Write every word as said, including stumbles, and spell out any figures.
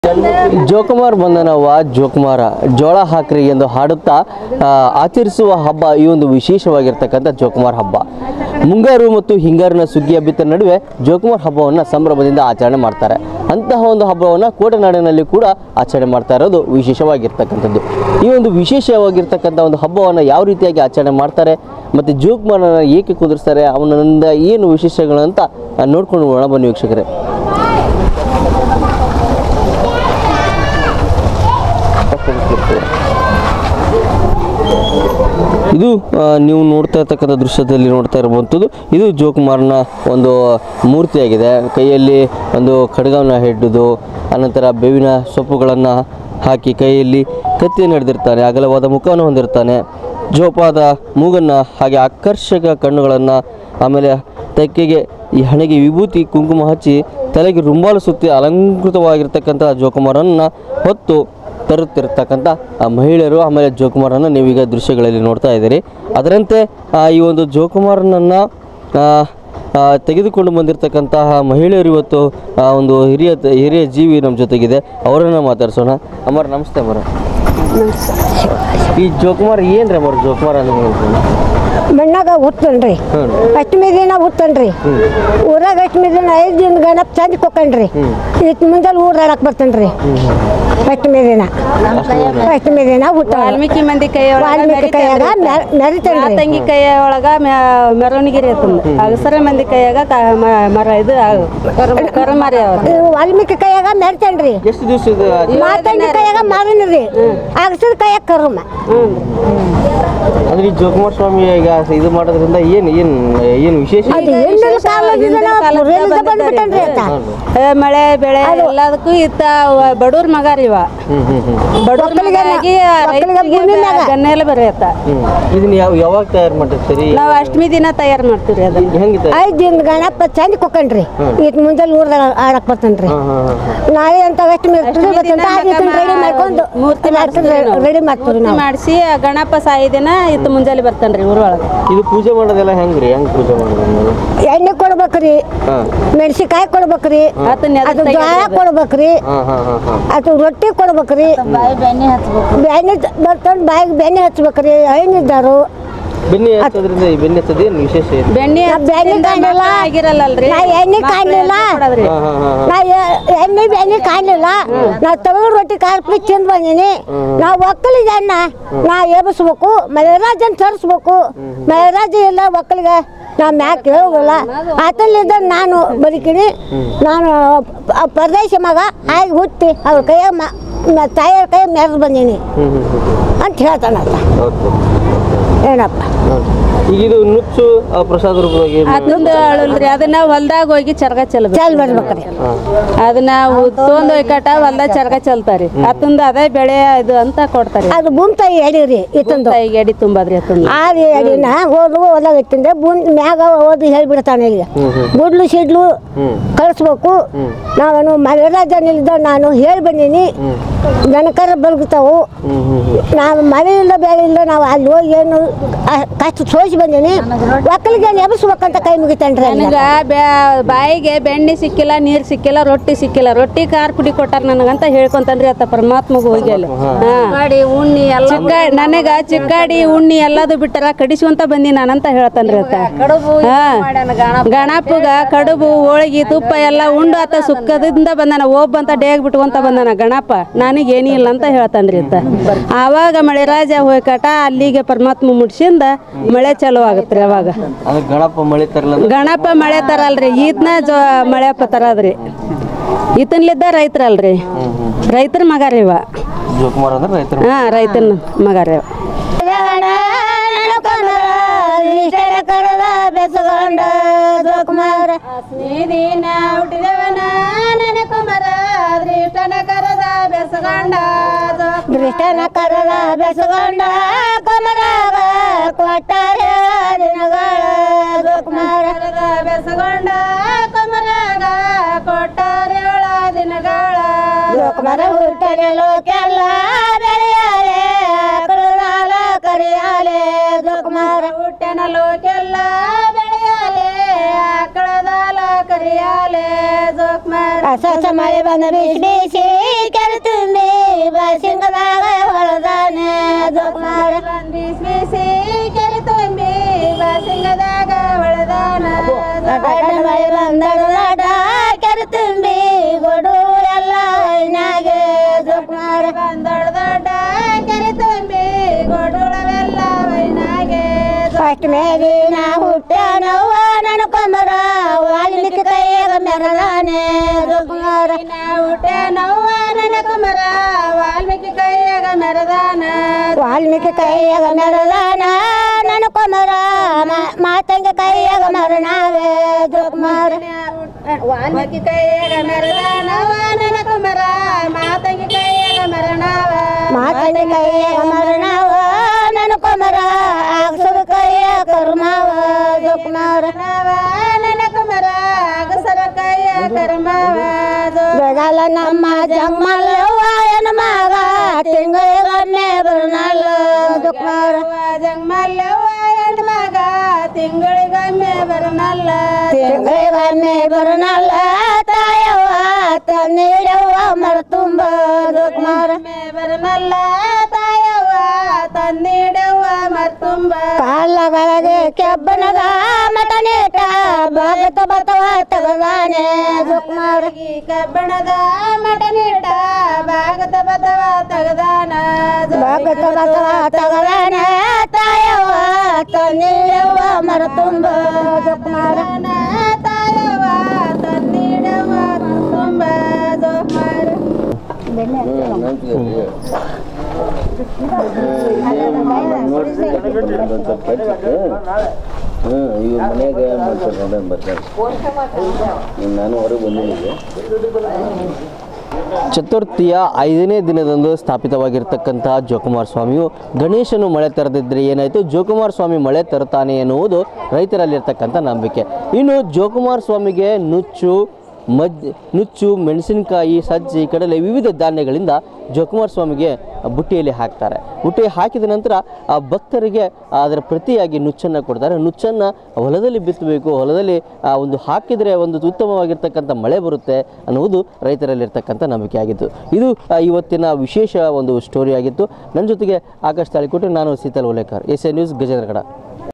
ಜೋಕುಮಾರ್ ಬಂದನವ್ವ ಜೋಕುಮಾರ ಜೋಳ ಹಾಕ್ರಿ ಎಂದು ಹಾಡುತ್ತಾ ಆಚರಿಸುವ ಹಬ್ಬ ಈ ಒಂದು ವಿಶೇಷವಾಗಿರ್ತಕ್ಕಂಥ ಜೋಕುಮಾರ್ ಹಬ್ಬ. ಮುಂಗಾರು ಮತ್ತು ಹಿಂಗಾರಿನ ಸುಗ್ಗಿಯ ಬಿತ್ತ ನಡುವೆ ಜೋಕುಮಾರ್ ಹಬ್ಬವನ್ನು ಸಂಭ್ರಮದಿಂದ ಆಚರಣೆ ಮಾಡ್ತಾರೆ. ಅಂತಹ ಒಂದು ಹಬ್ಬವನ್ನು ಕೋಟೆನಾಡಿನಲ್ಲಿ ಕೂಡ ಆಚರಣೆ ಮಾಡ್ತಾ ಇರೋದು ವಿಶೇಷವಾಗಿರ್ತಕ್ಕಂಥದ್ದು. ಈ ಒಂದು ವಿಶೇಷವಾಗಿರ್ತಕ್ಕಂಥ ಒಂದು ಹಬ್ಬವನ್ನು ಯಾವ ರೀತಿಯಾಗಿ ಆಚರಣೆ ಮಾಡ್ತಾರೆ ಮತ್ತು ಜೋಕುಮಾರನ ಏಕೆ ಕುದುರಿಸ್ತಾರೆ ಅವನಿಂದ ಏನು ವಿಶೇಷಗಳು ಅಂತ ನೋಡ್ಕೊಂಡು ಹೋಗೋಣ ಬನ್ನಿ ವೀಕ್ಷಕರೇ. ಇದು ನೀವು ನೋಡ್ತಾ ಇರ್ತಕ್ಕಂಥ ದೃಶ್ಯದಲ್ಲಿ ನೋಡ್ತಾ ಇರುವಂಥದ್ದು ಇದು ಜೋಕುಮಾರನ ಒಂದು ಮೂರ್ತಿಯಾಗಿದೆ. ಕೈಯಲ್ಲಿ ಒಂದು ಖಡ್ಗವನ್ನು ಹಿಡಿದು ಅನಂತರ ಬೇವಿನ ಸೊಪ್ಪುಗಳನ್ನು ಹಾಕಿ ಕೈಯಲ್ಲಿ ಕತ್ತಿಯನ್ನು ಹಿಡಿದಿರ್ತಾನೆ. ಅಗಲವಾದ ಮುಖವನ್ನು ಹೊಂದಿರ್ತಾನೆ. ಜೋಪಾದ ಮೂಗನ್ನು ಹಾಗೆ ಆಕರ್ಷಕ ಕಣ್ಣುಗಳನ್ನು ಆಮೇಲೆ ತೆಕ್ಕೆಗೆ ಈ ಹಣೆಗೆ ವಿಭೂತಿ ಕುಂಕುಮ ಹಚ್ಚಿ ತಲೆಗೆ ರುಂಬಾಲು ಸುತ್ತಿ ಅಲಂಕೃತವಾಗಿರ್ತಕ್ಕಂಥ ಜೋಕುಮಾರನ್ನು ಹೊತ್ತು ತರುತ್ತಿರ್ತಕ್ಕಂಥ ಮಹಿಳೆಯರು ಆಮೇಲೆ ಜೋಕುಮಾರನ್ನು ನೀವೀಗ ದೃಶ್ಯಗಳಲ್ಲಿ ನೋಡ್ತಾ ಇದ್ದೀರಿ. ಅದರಂತೆ ಈ ಒಂದು ಜೋಕುಮಾರನನ್ನು ತೆಗೆದುಕೊಂಡು ಬಂದಿರತಕ್ಕಂತಹ ಮಹಿಳೆಯರು ಇವತ್ತು ಒಂದು ಹಿರಿಯ ಹಿರಿಯ ಜೀವಿ ನಮ್ಮ ಜೊತೆಗಿದೆ. ಅವರನ್ನು ಮಾತಾಡ್ಸೋಣ. ಅಮರ ನಮಸ್ತೆ ಅಮರ. ಈ ಜೋಕುಮಾರ್ ಏನ್ರಿ ಅಮರ ಜೋಕುಮಾರ ಅಂದ್ರೆ ಮಣ್ಣಾಗ ಹುಟ್ಟನ್ರಿ ಅಷ್ಟಮಿ ದಿನ ಹುಟ್ಟನ್ರಿ ಊರಾಗ ಅಷ್ಟಮಿ ದಿನ ಐದು ದಿನ ಗಣಪ ಚಂದ ಕೊಕ್ಕನ್ರಿ ಇತ್ತು ಮುಂಜಾನೆ ಊರಾಡಕ್ ಬರ್ತನ್ರಿ ಅಷ್ಟಮಿ ದಿನ ಅಷ್ಟಮಿ ದಿನ ಹುಟ್ಟ ವಾಲ್ಮೀಕಿ ಮಂದಿ ಕೈ ವಾಲ್ಮೀಕಿ ಕೈಯಾಗ ಮೆರಿತನ್ರಿ ತಂಗಿ ಕೈಯ ಒಳಗ ಮೆರವಣಿಗೆ ಇರ್ತದ ಅಗಸರ ಮಂದಿ ಕೈಯಾಗ ಮರ ಇದು ಕರಮಾರಿ ವಾಲ್ಮೀಕಿ ಕೈಯಾಗ ಮೆರಿತನ್ರಿ ಎಷ್ಟು ದಿವಸ ಮಾತಂಗಿ ಕೈಯಾಗ ಮಾರನ್ರಿ ಅಗಸರ ಕೈಯಾಗ ಕರುಮ ಅಂದ್ರೆ ಈ ಜೋಕುಮಾರ್ ಸ್ವಾಮಿ ಈಗ ಇದು ಮಾಡೋದ್ರಿಂದ ಏನ್ ಏನ್ ಏನ್ ವಿಶೇಷ ಮಳೆ ಬೆಳೆ ಎಲ್ಲದಕ್ಕೂ ಇತ್ತ ಬಡವ್ರ ಮಗಾರ ಇವ ಬಡವ್ರ ಮಗಾಗಿ ಗನ್ನೆಲ್ಲ ಬರೆಯತ್ತ. ಇದನ್ನ ಯಾವ ಯಾವಾಗ ತಯಾರು ಮಾಡ್ತೀರಿ? ನಾವು ಅಷ್ಟಮಿ ದಿನ ತಯಾರು ಮಾಡ್ತೀವಿ ಅದನ್ನ. ಐದ್ ದಿನ ಗಣಪ ಚಂದ ಕೊಕ್ಕನ್ರಿ ಇತ್ ಮುಂಜಾನೆ ಊರ್ದಾಗ ಆಡಕ್ ಬರ್ತನ್ರಿ. ನಾಳೆ ಅಂತ ಅಷ್ಟಮಿ ರೆಡಿ ಮಾಡ್ಕೊಂಡು ಮೂರ್ತಿ ರೆಡಿ ಮಾಡ್ತೀವಿ ನಾವು ಮಾಡಿಸಿ ಗಣಪ ಸಾಯಿ ದಿನ ಇತ್ತು ಮುಂಜಾನೆ ಬರ್ತನ್ರಿ ಊರೊಳಗ. ಇದು ಪೂಜೆ ಮಾಡೋದೆಲ್ಲ ಹೆಂಗ್ರಿ ಹೆಂಗ್ ಪೂಜೆ ಮಾಡೋದು? ಎಣ್ಣೆ ಕೊಡ್ಬೇಕ್ರಿ, ಮೆಣಸಿಕಾಯಿ ಕೊಡ್ಬೇಕ್ರಿ, ಅದು ಜ್ವಾಳ ಕೊಡ್ಬೇಕ್ರಿ, ಅದು ರೊಟ್ಟಿ ಕೊಡ್ಬೇಕ್ರಿ, ಬೆಣ್ಣೆ ಬರ್ತಂದ್ ಬಾಯಿಗೆ ಬೆಣ್ಣೆ ಹಚ್ಬೇಕ್ರಿ. ಐನಿದ್ದಾರು ಬೆಣ್ಣೆ ಹಚ್ಚೋದ್ರಿಂದ ಈ ಬೆಣ್ಣೆ ಹಚ್ಚೋದು ಏನು ವಿಶೇಷ ಏನು? ಬೆಣ್ಣೆ ಬೆಣ್ಣೆ ಕಾಣಲಿಲ್ಲ ಆಗಿರಲ್ಲಲ್ರಿ, ನಾ ಎಣ್ಣೆ ಕಾಣಲಿಲ್ಲ, ನಾ ಎಣ್ಣೆ ಬೆಣ್ಣೆ ಕಾಣಲಿಲ್ಲ. ನಾ ತಗೋ ರೊಟ್ಟಿ ಕಾರ್ಪಿ ತಿಂದು ಬಂದೀನಿ. ನಾವು ಒಕ್ಕಲಿಗೆ ಅನ್ನ ನಾ ಎಬ್ಬಿಸ್ಬೇಕು, ಮಳೆರಾಜನ್ ತರಿಸ್ಬೇಕು. ಮಳೆರಾಜ ಇಲ್ಲ ಒಕ್ಕಲಿಗೆ ನಾ ಮ್ಯಾಕ್ ಹೋಗಲ್ಲ. ಆತಲ್ಲಿದ್ದ ನಾನು ಬದುಕಿನಿ. ನಾನು ಪರದೇಶ ಮಗ ಆಗಿ ಹುಟ್ಟಿ ಅವ್ರ ಕೈಯಾಗ ತಾಯಿಯವ್ರ ಕೈ ಮೆರೆದು ಬಂದೀನಿ ಅಂತ ಹೇಳ್ತಾನ ಆತ. ಏನಪ್ಪ ಈಗ ಇದು ನುಚ್ಚು ಪ್ರಸಾದ ರೂಪವಾಗಿ ಅದೊಂದು ಅಳಲ್ರಿ, ಅದನ್ನ ಹೊಲ್ದಾಗ ಹೋಗಿ ಚರ್ಗ ಚೆಲ್ ಚಲ್ ಬರ್ಬೇಕ್ರಿ. ಅದನ್ನ ತೊಂದು ಕಟ ಹೊಲ್ದಾಗ ಚರ್ಗ ಚೆಲ್ತಾರಿ. ಅತ್ತಂದು ಅದೇ ಬೆಳೆ ಇದು ಅಂತ ಕೊಡ್ತಾರೆ. ಅದು ಭೂಮಿ ತಾಯಿ ಎಡಿರಿ ಇತ್ತಂದು ತಾಯಿಗೆ ಎಡಿ ತುಂಬದ್ರಿ ಅತ್ತಂದು ಆ ಎಡಿನ ಹೋದ್ರು ಹೊಲ್ದಾಗ ಇತ್ತಂದ್ರೆ ಭೂಮಿ ಮ್ಯಾಗ ಓದಿ ಹೇಳ್ಬಿಡ್ತಾನೆ. ಈಗ ಗುಡ್ಲು ಸಿಡ್ಲು ಕಳಿಸ್ಬೇಕು. ನಾನು ಮಳೆರಾಜನಿಲ್ದ ನಾನು ಹೇಳಿ ಬಂದೀನಿ. ಜನಕರ ಬಲ್ಗುತ್ತಾವು. ನಾವು ಮಳೆ ಇಲ್ಲ ಬೆಳೆ ಇಲ್ಲ, ನಾವು ಅಲ್ಲಿ ಹೋಗಿ ಏನು ಕಷ್ಟ ಸೋಸಿ ಬಂದೀನಿ. ಒಕ್ಕಲಿಗೆ ಎಬ್ಬಿಸ್ಬೇಕಂತ ಕೈ ಮುಗಿತೇನ್ರಿ. ನನಗ ಬಾಯಿಗೆ ಬೆಣ್ಣೆ ಸಿಕ್ಕಿಲ್ಲ, ನೀರ್ ಸಿಕ್ಕಿಲ್ಲ, ರೊಟ್ಟಿ ಸಿಕ್ಕಿಲ್ಲ. ರೊಟ್ಟಿ ಖಾರ ಪುಡಿ ಕೊಟ್ಟಾರ ನನಗಂತ ಹೇಳ್ಕೊಂತನ್ರಿ ಅತ್ತ ಪರಮಾತ್ಮಗ ಹೋಗಿ ಅಲ್ಲಿ ಉಣ್ಣಿ ಎಲ್ಲ ನನಗ ಚಿಕ್ಕಾಡಿ ಉಣ್ಣಿ ಎಲ್ಲದು ಬಿಟ್ಟಾರ ಕಡಿಸುವಂತ ಬಂದಿ ನಾನಂತ ಹೇಳ್ತಾನ್ರಿ ಅತ್ತ. ಗಣಪಗ ಕಡುಬು ಹೋಳಿಗೆ ತುಪ್ಪ ಎಲ್ಲ ಉಂಡು ಆತ ಸುಖದಿಂದ ಬಂದಾನ. ಒಬ್ಬಂತ ಡೇಗ್ ಬಿಟ್ಕೊಂತ ಬಂದಾನ ಗಣಪ. ನನಗೆ ಏನಿ ಇಲ್ಲ ಅಂತ ಹೇಳ್ತಾನ್ರಿ ಅತ್ತ. ಆವಾಗ ಮಳೆರಾಜ ಹೋಯ್ಕಟ ಅಲ್ಲಿಗೆ ಪರಮಾತ್ಮ ಮುಡ್ಸಿಂದ ಮಳೆ ಚಲೋ ಆಗತ್ರಿ. ಅವಾಗ ಗಣಪ ಮಳೆ ತರಲ್ಲ, ಗಣಪ ಮಳೆ ತರಲ್ರಿ, ಈತ್ನ ಜೋ ಮಳೆಪ್ಪ ತರದ್ರಿ. ಈತನ್ಲಿದ್ದ ರೈತರಲ್ರಿ, ರೈತರ ಮಗಾರ ಇವ. ಜೋಕುಮಾರ್ ಅಂದ್ರೆ ರೈತರ ಹಾ ರೈತನ ಮಗಾರ ಇವ. ಬೆಸಗೊಂಡ ಜೋಕುಮಾರ ದಿನ ಹುಟ್ಟಿದವನ ನೆನೆ ಕುಮಾರ ದೃಷ್ಟನ ಕರದ ಬೆಸಗೊಂಡ ದೃಷ್ಟನ ಕರದ ಬೆಸಗೊಂಡ ಕುಮಾರಾಗ ಕೊಟ್ಟಾರ ದಿನಗಳ ಜೋಕುಮಾರ ಬೆಸಗೊಂಡ ಕುಮಾರಾಗ ಕೊಟ್ಟಾರೇಳ ದಿನಗಳ ಜೋಕುಮಾರ ಹುಟ್ಟನೆ ಲೋಕೆಲ್ಲ ಬೆಳೆಯಾಲೆ ಕರುಣಾಲ ಕರಿಯಾಲೆ ಜೋಕುಮಾರ ಹುಟ್ಟನ ಲೋಕೆಲ್ಲ ಬೆಳೆಯಾಲೆ ಆಕಳದಾಲ ಕರಿಯಾಲೆ ಜೋಕುಮಾರ ಹೊಸ ಮಳೆ ಬಂದ ಬಿಸಿ ಬಿಸಿ ಕೆರೆ ತುಂಬಿ ಬಾಸಿಂಗದಾಗ ಹೊಳದಾನೆ ಜೋಕುಮಾರ ಬಿಸಿ ಬಿಸಿ ಕೆರೆ ತುಂಬಿ ಬಾಸಿಂಗದಾಗ ಹೊಳದಾನ ಮಳೆ ಬಂದಡ ಕೆರೆ ತುಂಬಿ ಗೊಡು ಎಲ್ಲ ಐನಾಗೆ ಜೋಕುಮಾರ ಬಂದಳ ದೊಡ್ಡ ಕೆರೆ ತುಂಬಿ ಗೊಡುಳವೆಲ್ಲ ವೈನಾಗೆ ಫಸ್ಟ್ ಮೇಲಿನ ಹುಟ್ಟ್ಯಾನವ್ವ ನನ್ನ ಕೊಮರ ವಾಲ್ಮೀಕಿ ಕೈಯಾಗ ಮೆರದಾನೆ ಜೋಕುಮಾರ ಹುಟ್ಟೆ ನವ್ವ ನನ್ನ ಕುಮರ ವಾಲ್ಮೀಕಿ ಕೈಯಾಗ ಮೆರದಾನ ವಾಲ್ಮೀಕಿ ಕೈಯಾಗ ಮೆರದಾನ ನನ್ನ ಕೊಮರ ಮಾತಂಗಿ ಕೈಯಾಗ ಮರಣಾವೆ ಜೋಕುಮಾರ ವಾಲ್ಮೀಕಿ ಕೈಯಾಗ ಮೆರದಾನವ ನನ್ನ ಕುಮರ ಮಾತಂಗಿ ಕೈಯಾಗ ಮರಣವ ಮಾತಂಗಿ ಕೈಯಾಗ ಮರಣಾವ ನನ್ನ ಕೊಮರ ಆಗಸದ ಕೈಯ ಕರ್ಮಾವ ಜೋಕುಮಾರ ನನ್ನ ಕುಮರ ಅಗಸರ ಕೈಯ ಕರ್ಮವ ಬೆಳಗಾಲ ನಮ್ಮ ಜಂಗಮಲ್ಲವ್ವ ಎನ್ನ ಮಗ ತಿಂಗಳಿಗೊಮ್ಮೆ ಬರಣಲ್ಲ ಜೋಕುಮಾರ ಜಂಗಮಲ್ಲವ್ವ ಹೆಣ್ಣು ಮಗ ತಿಂಗಳಿಗೊಮ್ಮೆ ಬರನಲ್ಲ ತಿಂಗಳಿಗೊಮ್ಮೆ ಬರಣಲ್ಲ ತಾಯವ್ವ ತನ್ನೀಡವ್ವ ಮರತುಂಬ ಜೋಕುಮಾರ ಬರನಲ್ಲ ತಾಯವ್ವ ತಂದಿಡವ್ವ ಮರ್ತುಂಬ ಕಾಲಗಳಿಗೆ ಕೆಬ್ಬನದ ಮಟನೇಟ ಭಗತ ಬತವ ತಗದಾನೆ ಜೋಕುಮಾರ ಕಬ್ಬಣದ ಮಟನಿಟ ಭಾಗದ ಬದವ ತಗದಾನ ಭಗತ ಬತವ ತಗದಾನೆ ತಾಯವ್ವ ತನ್ನೀಡವ್ವ ಮರತುಂಬ ಜೋಕುಮಾರ ತಾಯವ್ವ ತಂದಿಡವ್ವ ಮರ್ತುಂಬ ಜೋಕುಮಾರ ಹ್ಞೂ ಇವ್ ಮನೆಯಾಗ ಮಾಡ್ತಾರೆ ಬರ್ತಾರೆ ನಾನು ಹೊರಗೆ ಬಂದಿದ್ದೆ. ಚತುರ್ಥಿಯ ಐದನೇ ದಿನದಂದು ಸ್ಥಾಪಿತವಾಗಿರ್ತಕ್ಕಂತಹ ಜೋಕುಮಾರ ಸ್ವಾಮಿಯು ಗಣೇಶನು ಮಳೆ ತರದಿದ್ದರೆ ಏನಾಯಿತು, ಜೋಕುಮಾರ ಸ್ವಾಮಿ ಮಳೆ ತರುತ್ತಾನೆ ಎನ್ನುವುದು ರೈತರಲ್ಲಿರ್ತಕ್ಕಂಥ ನಂಬಿಕೆ. ಇನ್ನು ಜೋಕುಮಾರ ಸ್ವಾಮಿಗೆ ನುಚ್ಚು ಮಜ್ ನುಚ್ಚು ಮೆಣಸಿನಕಾಯಿ ಸಜ್ಜಿ ಕಡಲೆ ವಿವಿಧ ಧಾನ್ಯಗಳಿಂದ ಜೋಕುಮಾರ ಸ್ವಾಮಿಗೆ ಬುಟ್ಟಿಯಲ್ಲಿ ಹಾಕ್ತಾರೆ. ಬುಟ್ಟಿ ಹಾಕಿದ ನಂತರ ಆ ಭಕ್ತರಿಗೆ ಅದರ ಪ್ರತಿಯಾಗಿ ನುಚ್ಚನ್ನು ಕೊಡ್ತಾರೆ. ನುಚ್ಚನ್ನು ಹೊಲದಲ್ಲಿ ಬಿತ್ತಬೇಕು, ಹೊಲದಲ್ಲಿ ಆ ಒಂದು ಹಾಕಿದರೆ ಒಂದು ಉತ್ತಮವಾಗಿರ್ತಕ್ಕಂಥ ಮಳೆ ಬರುತ್ತೆ ಅನ್ನುವುದು ರೈತರಲ್ಲಿರ್ತಕ್ಕಂಥ ನಂಬಿಕೆ ಆಗಿತ್ತು. ಇದು ಇವತ್ತಿನ ವಿಶೇಷ ಒಂದು ಸ್ಟೋರಿ ಆಗಿತ್ತು. ನನ್ನ ಜೊತೆಗೆ ಆಕಾಶ್ ತಾಳಿಕೋಟೆ, ನಾನು Sheetal Olekar, S A news Gajendragad.